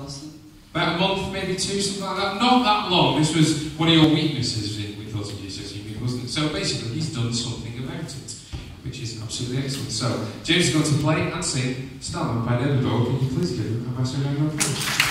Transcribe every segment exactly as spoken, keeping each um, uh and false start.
lasted? About a month, maybe two, something like that. Not that long. This was one of your weaknesses with Thoughts of Jesus, wasn't it? So basically, he's done something about it, which is absolutely excellent. So, James is going to play and sing Starman by Bowie. Can you please give him a massive round of applause?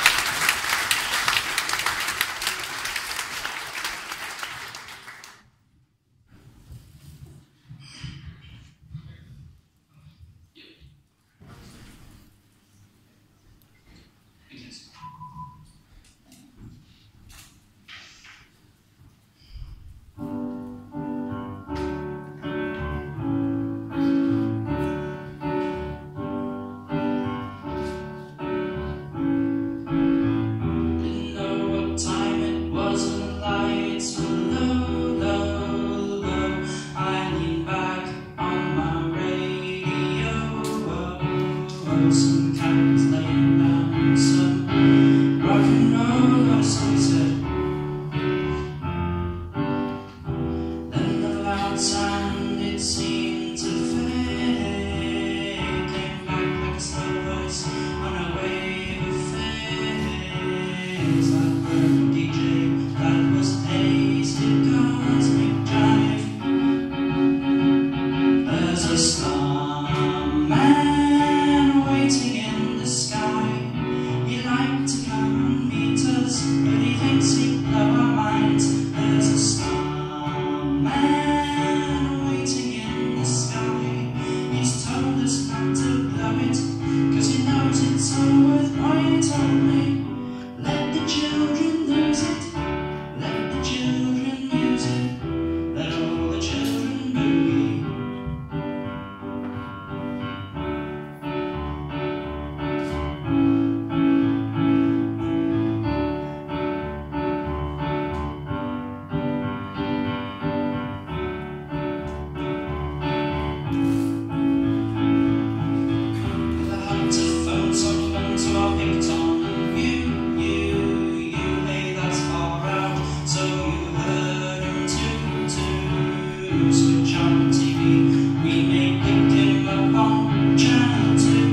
Some cats laying down some rock and roll or sunset. Then the loud sound, it seemed to fade, came back like a slow voice on a wave of phase. That perfect D J, that was hasty cosmic jive. There's a starman waiting in the sky. He'd like to come and meet us, but he thinks he'd blow our minds. There's a starman waiting in the sky. He's told us not to blow it, cause he knows it's all worthwhile. He told me, let the children lose it, let the children use it, let all the children boogie. Switch on T V, we may pick him up on channel two.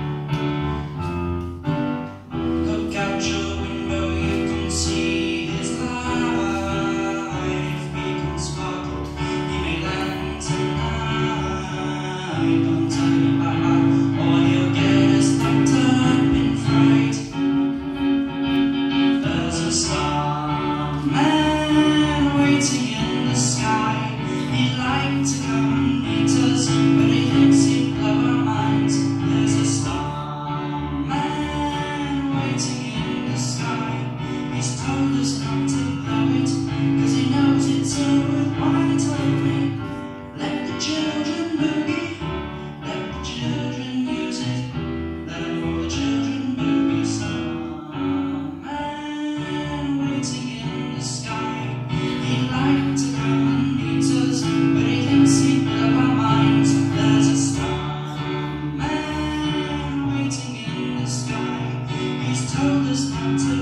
Look out your window, you can see his life. We can sparkle, he may land tonight. Don't tell him bye-bye, or he'll get us locked up in fright. There's a starman waiting in the sky. He'd like to come and meet us, but he thinks he'd blow our minds. There's a starman waiting in the sky. He's told us not to blow it, cause he knows it's all worthwhile. He told me, let the children boogie, let the children use it, let all the children boogie. Starman waiting in the sky. He'd like to come and meet us, but he thinks he'd blow our minds. There's a starman waiting in the sky. He's told us not to